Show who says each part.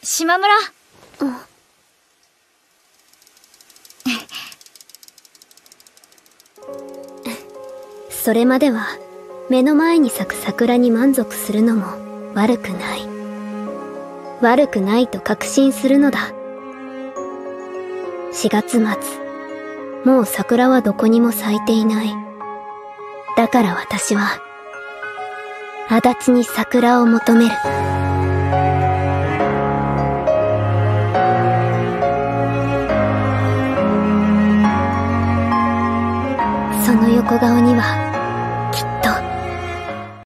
Speaker 1: 島村。
Speaker 2: それまでは目の前に咲く桜に満足するのも悪くない。悪くないと確信するのだ。4月末、もう桜はどこにも咲いていない。だから私は足立に桜を求める。その横顔には